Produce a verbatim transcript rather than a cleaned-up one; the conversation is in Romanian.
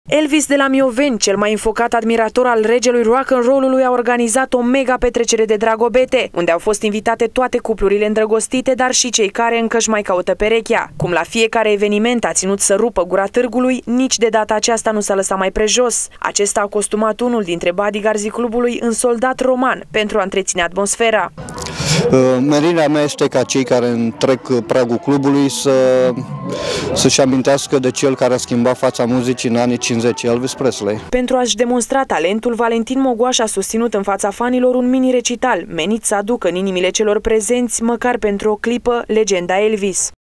Elvis de la Mioveni, cel mai înfocat admirator al regelui rock and roll-ului, a organizat o mega petrecere de dragobete, unde au fost invitate toate cuplurile îndrăgostite, dar și cei care încă își mai caută perechea. Cum la fiecare eveniment a ținut să rupă gura târgului, nici de data aceasta nu s-a lăsat mai prejos. Acesta a costumat unul dintre bodyguards clubului în soldat roman pentru a întreține atmosfera. Menirea mea este ca cei care întrec pragul clubului să să-și amintească de cel care a schimbat fața muzicii în anii cincizeci, Elvis Presley. Pentru a-și demonstra talentul, Valentin Mogoaș a susținut în fața fanilor un mini-recital menit să aducă în inimile celor prezenți, măcar pentru o clipă, legenda Elvis.